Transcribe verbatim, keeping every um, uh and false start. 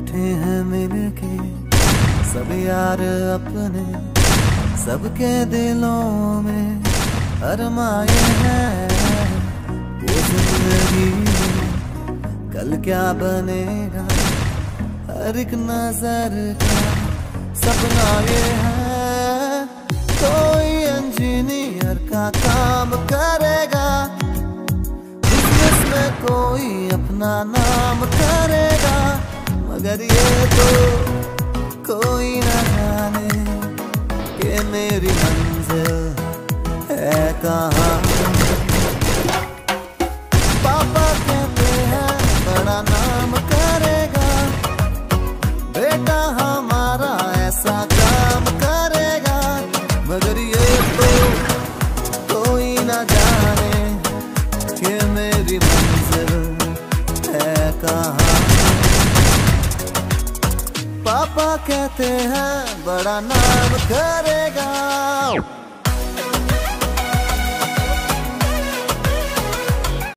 बैठे हैं मिलके सब यार अपने, सबके दिलों में अरमाए हैं वो जिंदगी कल क्या बनेगा, हर एक नजर का सपना ये है। कोई इंजीनियर का काम करेगा, बिजनेस में कोई अपना नाम करेगा, मगर ये तो कोई ना जाने कि मेरी मंजिल है कहाँ। पापा कहते हैं बड़ा नाम करेगा, बेटा हमारा ऐसा काम करेगा, मगर ये तो कोई ना जाने कि मेरी मंजिल है कहाँ। पापा कहते हैं बड़ा नाम करेगा।